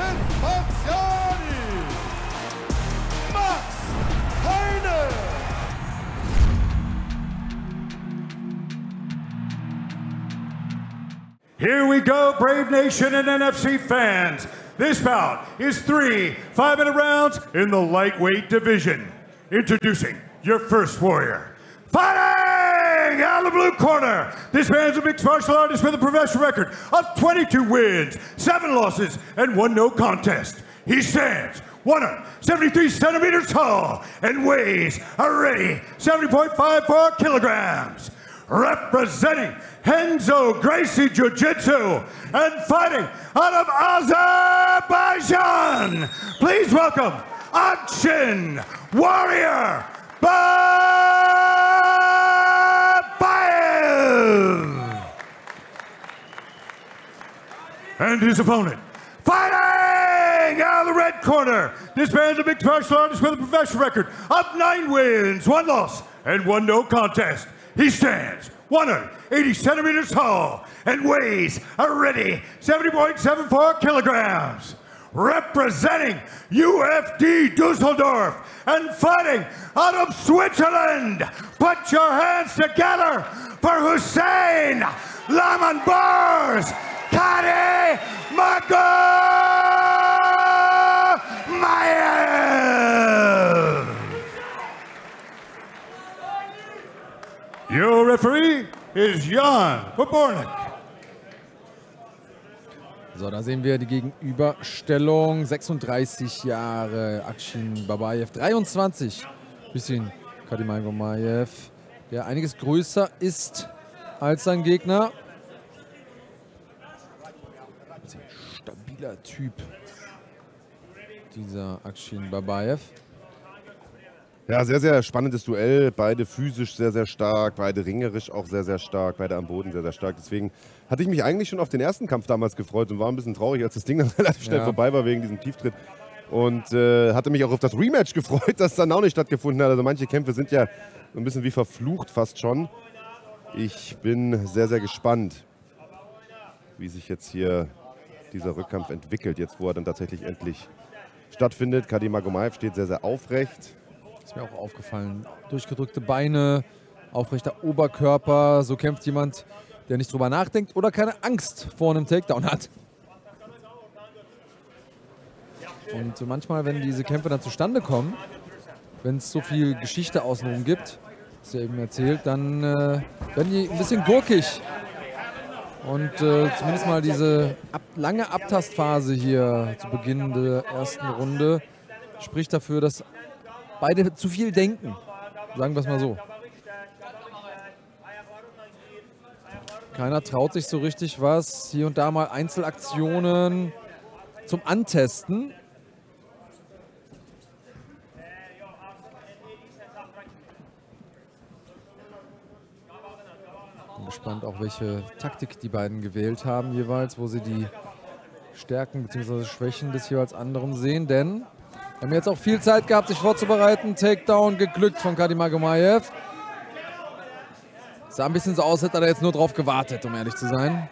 Vespasiani, Max Heine. Here we go, Brave Nation and NFC fans. This bout is 3 5-minute rounds in the lightweight division. Introducing your first warrior. Fighting out of the blue corner. This man's a mixed martial artist with a professional record of 22 wins, 7 losses, and 1 no contest. He stands 173 centimeters tall and weighs a ready 70.54 kilograms. Representing Renzo Gracie Jiu-Jitsu and fighting out of Azerbaijan. Please welcome Akshin Warrior Babaev. And his opponent, fighting out of the red corner. This man's a mixed martial artist with a professional record of 9 wins, 1 loss, and 1 no contest. He stands 180 centimeters tall and weighs a ready 70.74 kilograms. Representing UFD Dusseldorf and fighting out of Switzerland. Put your hands together for Hussein Lamanbars Kadi Magomayev. Your referee is Jan Pobornik. So, da sehen wir die Gegenüberstellung. 36 Jahre Akshin Babaev, 23 bisschen Kadi Magomayev, der einiges größer ist als sein Gegner. Sehr stabiler Typ, dieser Akshin Babaev. Ja, sehr, sehr spannendes Duell. Beide physisch sehr, sehr stark, beide ringerisch auch sehr, sehr stark, beide am Boden sehr, sehr stark. Deswegen hatte ich mich eigentlich schon auf den ersten Kampf damals gefreut und war ein bisschen traurig, als das Ding dann relativ schnell vorbei war wegen diesem Tieftritt. Und hatte mich auch auf das Rematch gefreut, das dann auch nicht stattgefunden hat. Also manche Kämpfe sind ja so ein bisschen wie verflucht fast schon. Ich bin sehr, sehr gespannt, wie sich jetzt hier dieser Rückkampf entwickelt, jetzt wo er dann tatsächlich endlich stattfindet. Kadi Magomayev steht sehr, sehr aufrecht. Ist mir auch aufgefallen. Durchgedrückte Beine, aufrechter Oberkörper. So kämpft jemand, der nicht drüber nachdenkt oder keine Angst vor einem Takedown hat. Und manchmal, wenn diese Kämpfe dann zustande kommen, wenn es so viel Geschichte außenrum gibt, was er eben erzählt, dann werden die ein bisschen gurkig. Und zumindest mal diese lange Abtastphase hier zu Beginn der ersten Runde spricht dafür, dass beide zu viel denken, sagen wir es mal so. Keiner traut sich so richtig was. Hier und da mal Einzelaktionen zum Antesten. Bin gespannt auch, welche Taktik die beiden gewählt haben jeweils, wo sie die Stärken bzw. Schwächen des jeweils anderen sehen, denn wir haben jetzt auch viel Zeit gehabt, sich vorzubereiten. Takedown geglückt von Kadi Magomayev. Sah ein bisschen so aus, hätte er jetzt nur drauf gewartet, um ehrlich zu sein.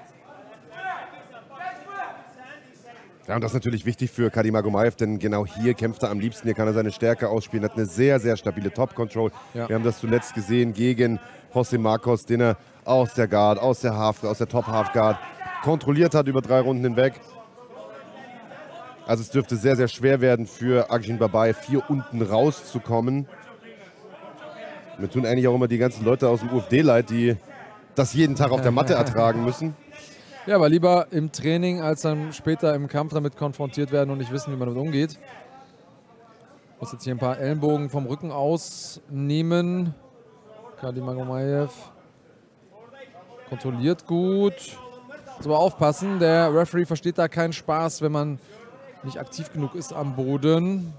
Ja, und das ist natürlich wichtig für Kadi Magomayev, denn genau hier kämpft er am liebsten. Hier kann er seine Stärke ausspielen, hat eine sehr, sehr stabile Top-Control. Ja. Wir haben das zuletzt gesehen gegen José Marcos, den er aus der Guard, aus der Top-Half-Guard kontrolliert hat über 3 Runden hinweg. Also es dürfte sehr, sehr schwer werden für Akshin Babaev, hier unten rauszukommen. Mir tun eigentlich auch immer die ganzen Leute aus dem UFD leid, die das jeden Tag auf der Matte ertragen müssen. Ja, aber lieber im Training, als dann später im Kampf damit konfrontiert werden und nicht wissen, wie man damit umgeht. Muss jetzt hier ein paar Ellenbogen vom Rücken ausnehmen. Kadi Magomayev kontrolliert gut. Muss aber aufpassen, der Referee versteht da keinen Spaß, wenn man nicht aktiv genug ist am Boden.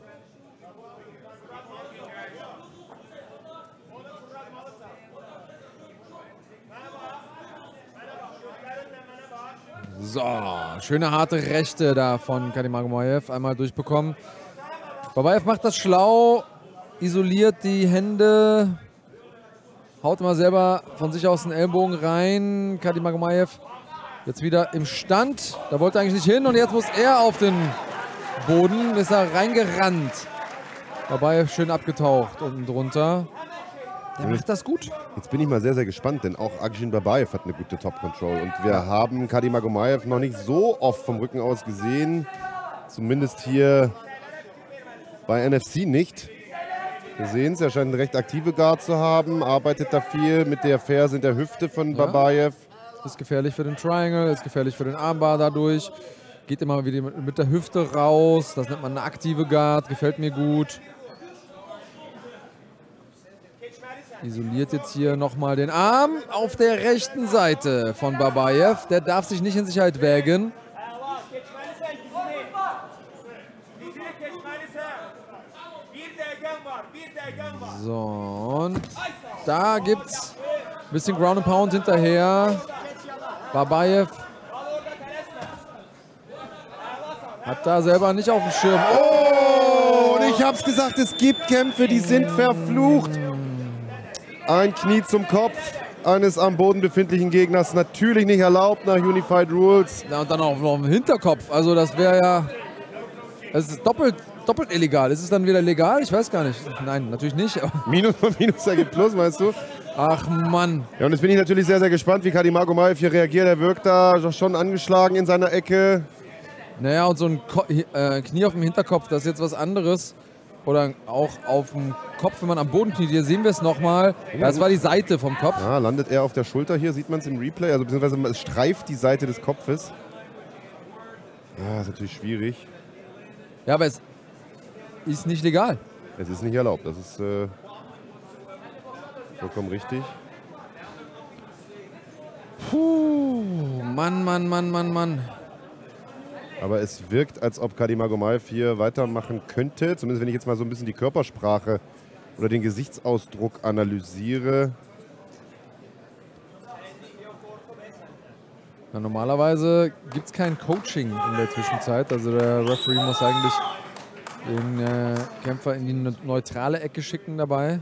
So, schöne harte Rechte da von Kadi Magomayev einmal durchbekommen. Babaev macht das schlau, isoliert die Hände, haut immer selber von sich aus den Ellbogen rein. Kadi Magomayev jetzt wieder im Stand, da wollte er eigentlich nicht hin und jetzt muss er auf den Boden ist er reingerannt. Dabei schön abgetaucht unten drunter. Der macht das gut. Jetzt bin ich mal sehr, sehr gespannt, denn auch Akshin Babayev hat eine gute Top-Control. Und wir haben Kadim Agomayev noch nicht so oft vom Rücken aus gesehen. Zumindest hier bei NFC nicht. Wir sehen es, er scheint eine recht aktive Guard zu haben, arbeitet da viel mit der Ferse in der Hüfte von Babayev. Ist gefährlich für den Triangle, ist gefährlich für den Armbar dadurch. Geht immer wieder mit der Hüfte raus. Das nennt man eine aktive Guard, gefällt mir gut. Isoliert jetzt hier nochmal den Arm auf der rechten Seite von Babayev. Der darf sich nicht in Sicherheit wägen. So, und da gibt's ein bisschen Ground and Pound hinterher. Babayev hat da selber nicht auf dem Schirm. Oh, und ich hab's gesagt, es gibt Kämpfe, die sind verflucht. Ein Knie zum Kopf eines am Boden befindlichen Gegners, natürlich nicht erlaubt nach Unified Rules. Ja, und dann auch noch im Hinterkopf. Also das wäre ja, das ist doppelt illegal. Ist es dann wieder legal? Ich weiß gar nicht. Nein, natürlich nicht. Minus von Minus ergibt Plus, meinst du? Ach Mann. Ja, und jetzt bin ich natürlich sehr, sehr gespannt, wie Kadim Agomayev hier reagiert. Er wirkt da doch schon angeschlagen in seiner Ecke. Naja, und so ein Knie auf dem Hinterkopf, das ist jetzt was anderes. Oder auch auf dem Kopf, wenn man am Boden kniet. Hier sehen wir es nochmal. Das war die Seite vom Kopf. Ja, landet er auf der Schulter hier, sieht man es im Replay. Also beziehungsweise es streift die Seite des Kopfes. Ja, ist natürlich schwierig. Ja, aber es ist nicht legal. Es ist nicht erlaubt, das ist vollkommen richtig. Puh, Mann. Aber es wirkt, als ob Kadim Agomayev hier weitermachen könnte. Zumindest wenn ich jetzt mal so ein bisschen die Körpersprache oder den Gesichtsausdruck analysiere. Na, normalerweise gibt es kein Coaching in der Zwischenzeit. Also der Referee muss eigentlich den Kämpfer in die neutrale Ecke schicken dabei.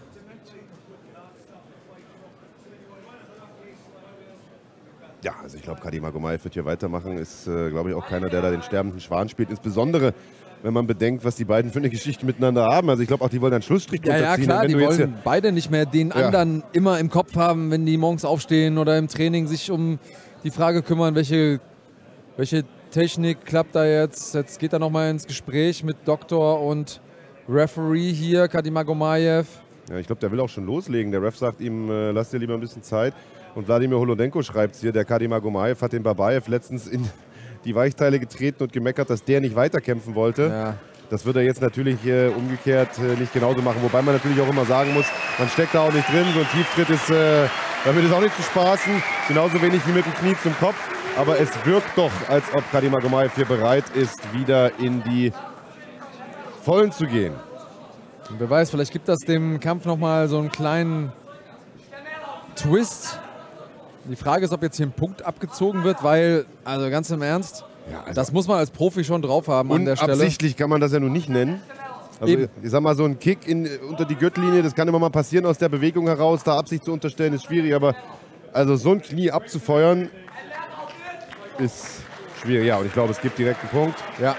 Ja, also ich glaube, Kadim Agomayev wird hier weitermachen. Ist, glaube ich, auch keiner, der da den sterbenden Schwan spielt. Insbesondere, wenn man bedenkt, was die beiden für eine Geschichte miteinander haben. Also ich glaube auch, die wollen einen Schlussstrich drunter Ja, ziehen. klar, die wollen hier beide nicht mehr den anderen immer im Kopf haben, wenn die morgens aufstehen oder im Training sich um die Frage kümmern, welche Technik klappt da jetzt. Jetzt geht er nochmal ins Gespräch mit Doktor und Referee hier, Kadim Agomayev. Ja, ich glaube, der will auch schon loslegen. Der Ref sagt ihm, lass dir lieber ein bisschen Zeit. Und Wladimir Holodenko schreibt hier, der Kadim Agomayev hat den Babayev letztens in die Weichteile getreten und gemeckert, dass der nicht weiterkämpfen wollte. Ja. Das wird er jetzt natürlich umgekehrt nicht genauso machen. Wobei man natürlich auch immer sagen muss, man steckt da auch nicht drin. So ein Tieftritt ist, damit ist auch nicht zu spaßen. Genauso wenig wie mit dem Knie zum Kopf. Aber es wirkt doch, als ob Kadim Agomayev hier bereit ist, wieder in die Vollen zu gehen. Und wer weiß, vielleicht gibt das dem Kampf nochmal so einen kleinen Twist. Die Frage ist, ob jetzt hier ein Punkt abgezogen wird, weil, also ganz im Ernst, Ja, also das muss man als Profi schon drauf haben an der Stelle. Unabsichtlich kann man das ja nun nicht nennen. Also Eben. ich sag mal, so ein Kick unter die Gürtellinie, das kann immer mal passieren aus der Bewegung heraus. Da Absicht zu unterstellen ist schwierig, aber also so ein Knie abzufeuern ist schwierig. Ja, und ich glaube, es gibt direkt einen Punkt. Ja.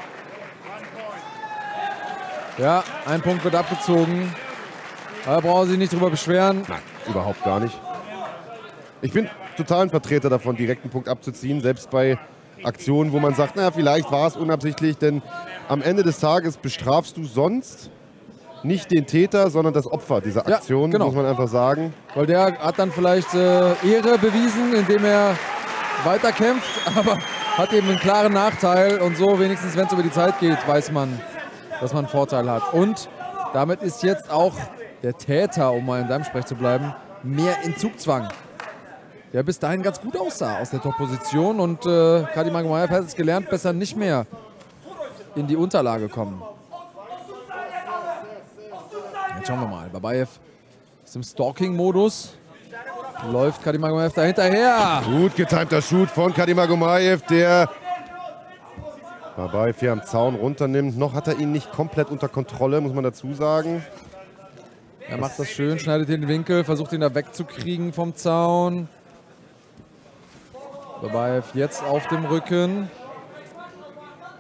Ja, ein Punkt wird abgezogen. Da brauchen Sie sich nicht drüber beschweren. Nein, überhaupt gar nicht. Ich bin total ein Vertreter davon, direkt einen Punkt abzuziehen, selbst bei Aktionen, wo man sagt, naja, vielleicht war es unabsichtlich, denn am Ende des Tages bestrafst du sonst nicht den Täter, sondern das Opfer dieser Ja, Aktion, genau. muss man einfach sagen. Weil der hat dann vielleicht Ehre bewiesen, indem er weiterkämpft, aber hat eben einen klaren Nachteil. Und so, wenigstens wenn es über die Zeit geht, weiß man, dass man einen Vorteil hat. Und damit ist jetzt auch der Täter, um mal in deinem Sprech zu bleiben, mehr in Zugzwang. Der bis dahin ganz gut aussah aus der Top-Position. Und Kadim Agomayev hat es gelernt, besser nicht mehr in die Unterlage kommen. Jetzt schauen wir mal. Babayev ist im Stalking-Modus. Läuft Kadim Agomayev da hinterher. Gut getimter Shoot von Kadim Agomayev, der Babayev hier am Zaun runternimmt. Noch hat er ihn nicht komplett unter Kontrolle, muss man dazu sagen. Er macht das schön, schneidet den Winkel, versucht ihn da wegzukriegen vom Zaun. Babayev jetzt auf dem Rücken.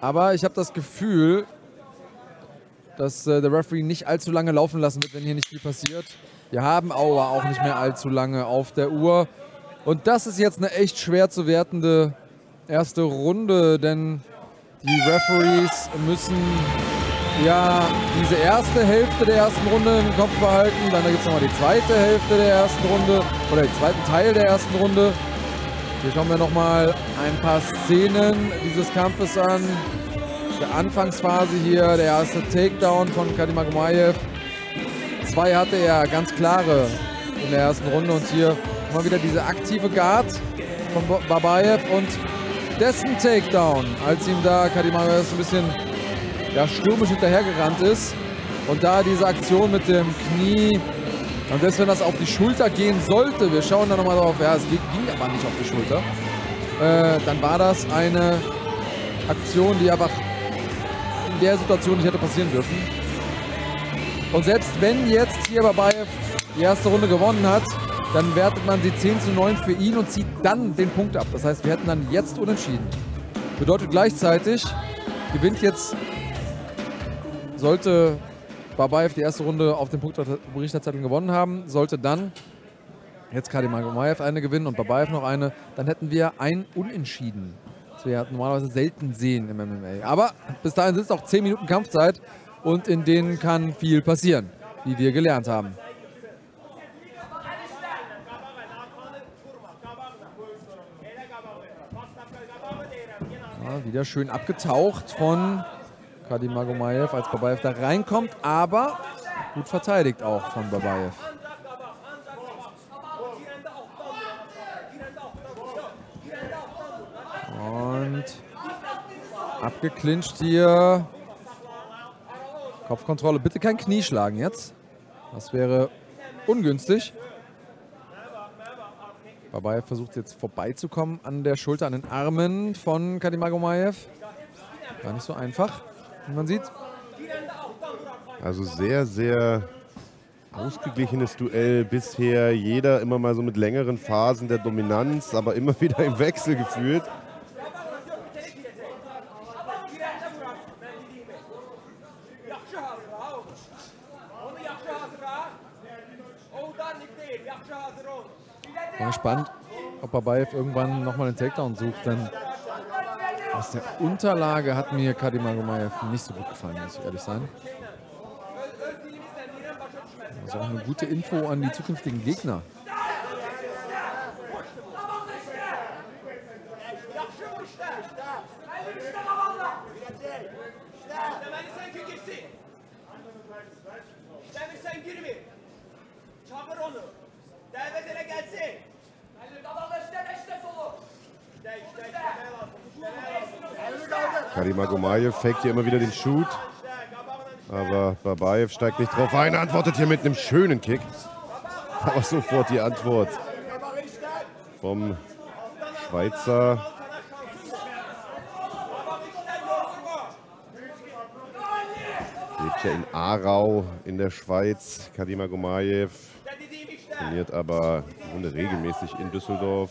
Aber ich habe das Gefühl, dass der Referee nicht allzu lange laufen lassen wird, wenn hier nicht viel passiert. Wir haben Aua auch nicht mehr allzu lange auf der Uhr. Und das ist jetzt eine echt schwer zu wertende erste Runde, denn die Referees müssen ja diese erste Hälfte der ersten Runde im Kopf behalten. Dann gibt es nochmal die zweite Hälfte der ersten Runde oder den zweiten Teil der ersten Runde. Hier schauen wir nochmal ein paar Szenen dieses Kampfes an. Der Anfangsphase hier, der erste Takedown von Kadim Agomayev. 2 hatte er ganz klare in der ersten Runde und hier mal wieder diese aktive Guard von Babayev und dessen Takedown, als ihm da Kadim Agomayev ein bisschen stürmisch hinterhergerannt ist und da diese Aktion mit dem Knie und selbst wenn das auf die Schulter gehen sollte, wir schauen da nochmal drauf, ja, es ging aber nicht auf die Schulter, dann war das eine Aktion, die einfach in der Situation nicht hätte passieren dürfen. Und selbst wenn jetzt hier Babayev die erste Runde gewonnen hat, dann wertet man sie 10:9 für ihn und zieht dann den Punkt ab. Das heißt, wir hätten dann jetzt unentschieden. Bedeutet gleichzeitig, gewinnt jetzt, sollte Babayev die erste Runde auf dem Punktaberichterzettel gewonnen haben, sollte dann jetzt Kadim Agomayev eine gewinnen und Babayev noch eine, dann hätten wir ein Unentschieden. Das wir normalerweise selten sehen im MMA. Aber bis dahin sind es auch 10 Minuten Kampfzeit und in denen kann viel passieren, wie wir gelernt haben. Ja, wieder schön abgetaucht von Kadim Agomayev, als Babayev da reinkommt, aber gut verteidigt auch von Babayev. Und abgeklincht hier. Kopfkontrolle. Bitte kein Knie schlagen jetzt. Das wäre ungünstig. Babayev versucht jetzt vorbeizukommen an der Schulter, an den Armen von Kadim Agomayev. Gar nicht so einfach, wie man sieht. Also sehr, sehr ausgeglichenes Duell bisher. Jeder immer mal so mit längeren Phasen der Dominanz, aber immer wieder im Wechsel geführt. Ich bin gespannt, ob Babayev irgendwann nochmal den Takedown sucht, denn aus der Unterlage hat mir Kadim Agomayev nicht so gut gefallen, muss ich ehrlich sein. Das ist auch eine gute Info an die zukünftigen Gegner. Kadim Agomayev faked hier immer wieder den Shoot. Aber Babayev steigt nicht drauf ein, antwortet hier mit einem schönen Kick. Aber sofort die Antwort vom Schweizer. Lebt ja in Aarau in der Schweiz. Kadim Agomayev trainiert aber im Grunde regelmäßig in Düsseldorf.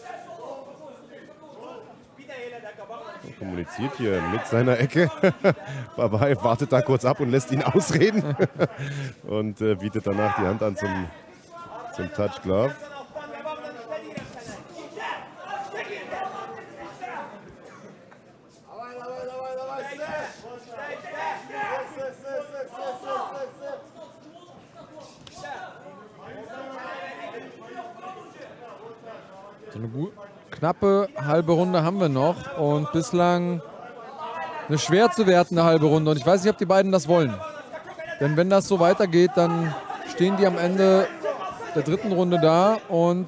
Und kommuniziert hier mit seiner Ecke. Babayev wartet da kurz ab und lässt ihn ausreden. Und bietet danach die Hand an zum Touch Glove. So eine knappe halbe Runde haben wir noch und bislang eine schwer zu wertende halbe Runde. Und ich weiß nicht, ob die beiden das wollen. Denn wenn das so weitergeht, dann stehen die am Ende der dritten Runde da und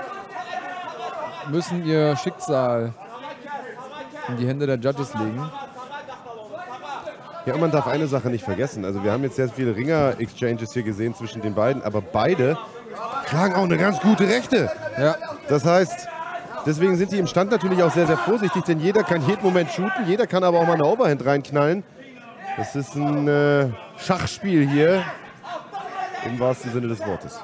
müssen ihr Schicksal in die Hände der Judges legen. Ja, und man darf eine Sache nicht vergessen. Also wir haben jetzt sehr viele Ringer-Exchanges hier gesehen zwischen den beiden, aber beide schlagen auch eine ganz gute Rechte. Ja. Das heißt, deswegen sind die im Stand natürlich auch sehr, sehr vorsichtig, denn jeder kann jeden Moment shooten, jeder kann aber auch mal eine Overhand reinknallen. Das ist ein Schachspiel hier, im wahrsten Sinne des Wortes.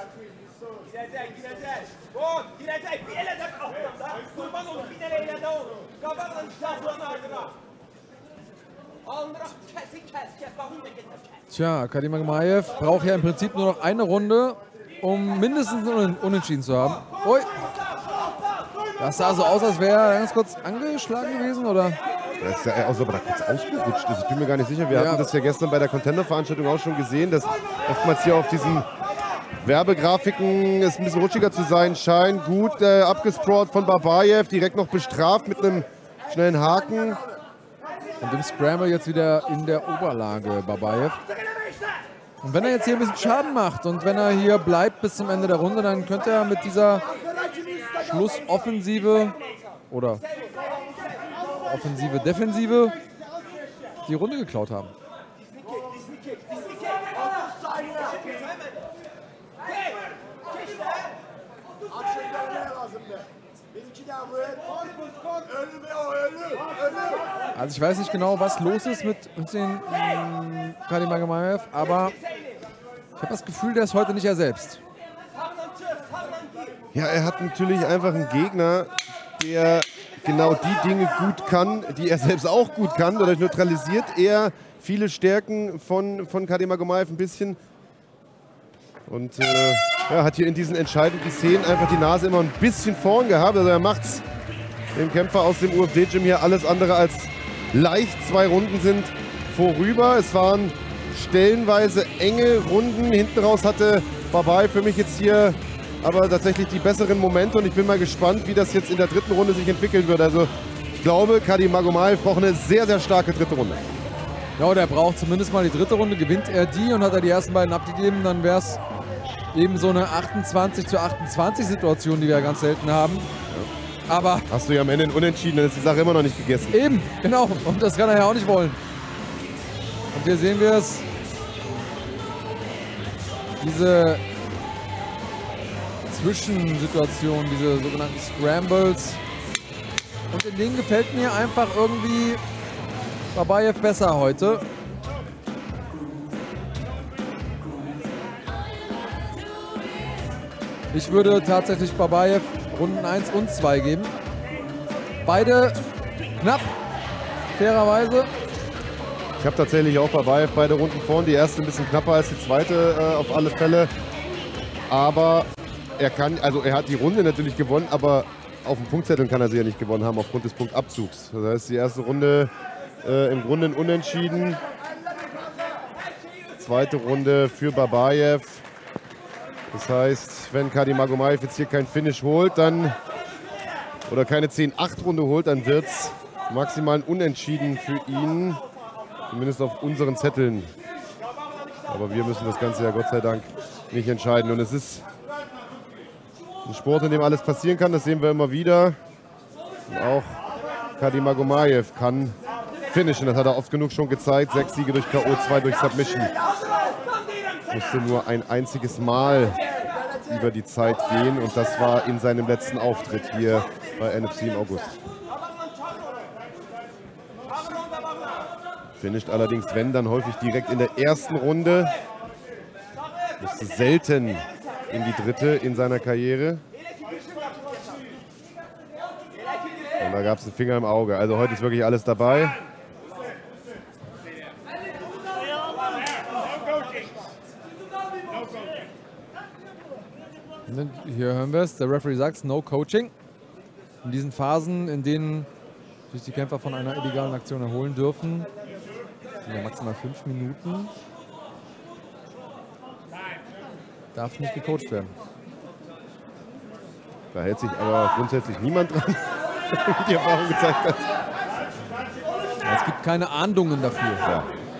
Tja, Arkadi Magomayev braucht ja im Prinzip nur noch eine Runde, um mindestens einen Unentschieden zu haben. Ui. Das sah so aus, als wäre er ganz kurz angeschlagen gewesen, oder? Das ist ja eher aus, aber da kurz ausgerutscht ist. Ich bin mir gar nicht sicher. Wir hatten das ja gestern bei der Contender-Veranstaltung auch schon gesehen, dass oftmals hier auf diesen Werbegrafiken es ein bisschen rutschiger zu sein scheint. Gut abgesprawlt von Babayev, direkt noch bestraft mit einem schnellen Haken. Und im Scramble jetzt wieder in der Oberlage Babayev. Und wenn er jetzt hier ein bisschen Schaden macht und wenn er hier bleibt bis zum Ende der Runde, dann könnte er mit dieser Schlussoffensive oder Offensive-Defensive die Runde geklaut haben. Also ich weiß nicht genau, was los ist mit Hüseyin Arkadi Magomayev, aber ich habe das Gefühl, der ist heute nicht er selbst. Ja, er hat natürlich einfach einen Gegner, der genau die Dinge gut kann, die er selbst auch gut kann. Dadurch neutralisiert er viele Stärken von Arkadi Magomayev ein bisschen. Und hat hier in diesen entscheidenden Szenen einfach die Nase immer ein bisschen vorn gehabt. Also er macht's dem Kämpfer aus dem UFD-Gym hier alles andere als leicht. 2 Runden sind vorüber. Es waren stellenweise enge Runden. Hinten raus hatte Babayev für mich jetzt hier aber tatsächlich die besseren Momente. Und ich bin mal gespannt, wie das jetzt in der 3. Runde sich entwickeln wird. Also ich glaube, Arkadi Magomayev braucht eine sehr, sehr starke 3. Runde. Ja, der braucht zumindest mal die 3. Runde. Gewinnt er die und hat er die ersten beiden abgegeben, dann wäre es eben so eine 28:28 Situation, die wir ganz selten haben. Aber hast du ja am Ende einen Unentschieden, dann ist die Sache immer noch nicht gegessen. Eben, genau. Und das kann er ja auch nicht wollen. Und hier sehen wir es. Diese Zwischensituation, diese sogenannten Scrambles. Und in denen gefällt mir einfach irgendwie Babayev besser heute. Ich würde tatsächlich Babayev Runden 1 und 2 geben. Beide knapp, fairerweise. Ich habe tatsächlich auch Babayev beide Runden vorn. Die erste ein bisschen knapper als die zweite auf alle Fälle. Aber er hat die Runde natürlich gewonnen, aber auf dem Punktzettel kann er sie ja nicht gewonnen haben aufgrund des Punktabzugs. Das heißt, die erste Runde im Grunde ein Unentschieden. Zweite Runde für Babayev. Das heißt, wenn Arkadi Magomayev jetzt hier kein Finish holt, dann oder keine 10-8-Runde holt, dann wird es maximal ein Unentschieden für ihn. Zumindest auf unseren Zetteln. Aber wir müssen das Ganze ja Gott sei Dank nicht entscheiden. Und es ist ein Sport, in dem alles passieren kann. Das sehen wir immer wieder. Und auch Arkadi Magomayev kann finishen. Das hat er oft genug schon gezeigt. 6 Siege durch K.O., 2 durch Submission. Musste nur ein einziges Mal über die Zeit gehen. Und das war in seinem letzten Auftritt hier bei NFC im August. Finisht allerdings, wenn, dann häufig direkt in der ersten Runde. Musste selten in die 3. in seiner Karriere. Und da gab es einen Finger im Auge. Also heute ist wirklich alles dabei. Hier hören wir es, der Referee sagt, no coaching. In diesen Phasen, in denen sich die Kämpfer von einer illegalen Aktion erholen dürfen, sind ja maximal 5 Minuten, darf nicht gecoacht werden. Da hält sich aber grundsätzlich niemand dran, wie die Erfahrung gezeigt hat. Ja, es gibt keine Ahndungen dafür. Ja.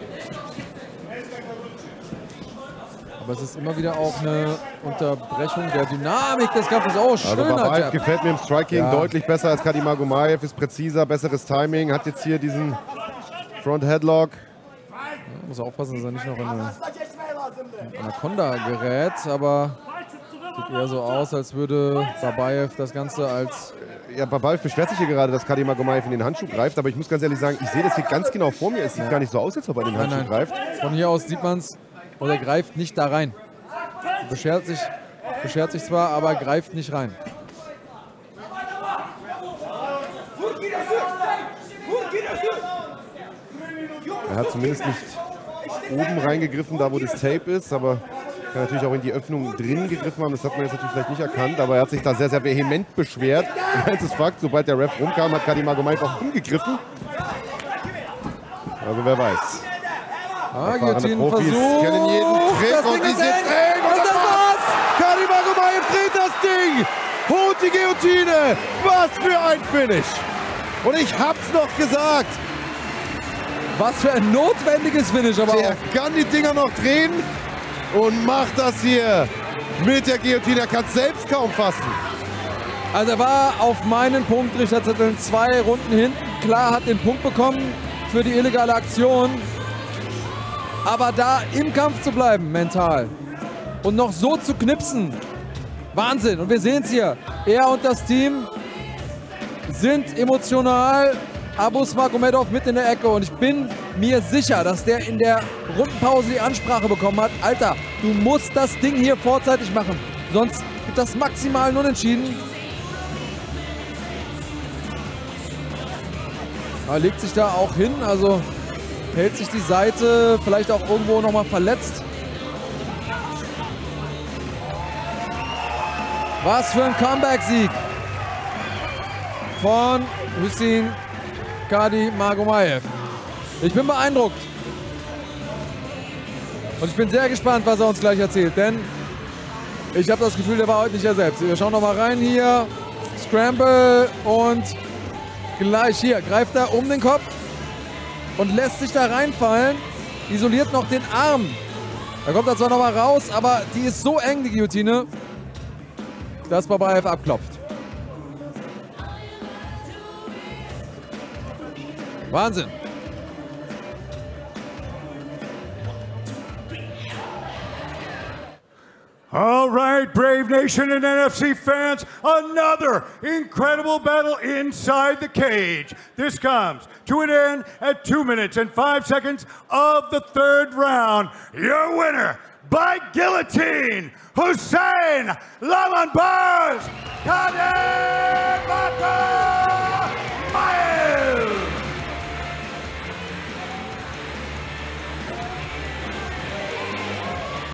Aber es ist immer wieder auch eine Unterbrechung der Dynamik des Kampfes. Oh, schöner Also Babayev Jab. gefällt mir im Striking deutlich besser als Arkadi Magomayev, ist präziser, besseres Timing, hat jetzt hier diesen Front Headlock. Ja, muss aufpassen, dass er nicht noch in eine Anaconda gerät, aber sieht eher so aus, als würde Babayev das Ganze als... Ja, Babayev beschwert sich hier gerade, dass Arkadi Magomayev in den Handschuh greift, aber ich muss ganz ehrlich sagen, ich sehe das hier ganz genau vor mir. Es sieht gar nicht so aus, als ob er in den Handschuh greift. Von hier aus sieht man es, und er greift nicht da rein. Er beschwert sich Beschert sich zwar, aber greift nicht rein. Er hat zumindest nicht oben reingegriffen, da wo das Tape ist, aber kann natürlich auch in die Öffnung drin gegriffen haben. Das hat man jetzt natürlich vielleicht nicht erkannt, aber er hat sich da sehr, sehr vehement beschwert. Und eins ist Fakt, sobald der Ref rumkam, hat Kadi Magomayev auch umgegriffen. Also wer weiß. Guillotinenversuch. Kennen jeden Trick und die sind eng. Und das war's! Kadi Magomayev dreht das Ding! Holt die Guillotine! Was für ein Finish! Und ich hab's noch gesagt! Was für ein notwendiges Finish, aber Der auch. kann die Dinger noch drehen und macht das hier mit der Guillotine. Er kann es selbst kaum fassen. Also er war auf meinen Punktrichterzetteln 2 Runden hinten. Klar, hat den Punkt bekommen für die illegale Aktion. Aber da im Kampf zu bleiben, mental, und noch so zu knipsen, Wahnsinn. Und wir sehen es hier, er und das Team sind emotional. Abus Magomedov mit in der Ecke und ich bin mir sicher, dass der in der Rundenpause die Ansprache bekommen hat. Alter, du musst das Ding hier vorzeitig machen, sonst gibt das maximal ein Unentschieden. Er legt sich da auch hin, also hält sich die Seite, vielleicht auch irgendwo nochmal verletzt. Was für ein Comeback-Sieg von Hüseyin Kadi Magomayev. Ich bin beeindruckt. Und ich bin sehr gespannt, was er uns gleich erzählt, denn ich habe das Gefühl, der war heute nicht er selbst. Wir schauen noch mal rein hier. Scramble und gleich hier greift er um den Kopf und lässt sich da reinfallen. Isoliert noch den Arm. Da kommt er zwar noch mal raus, aber die ist so eng, die Guillotine, dass Babayev abklopft. Wahnsinn. All right, Brave Nation and NFC fans, another incredible battle inside the cage. This comes to an end at 2 minutes and 5 seconds of the third round. Your winner by guillotine, Hüseyin Lamanbars Kadi Magomayev!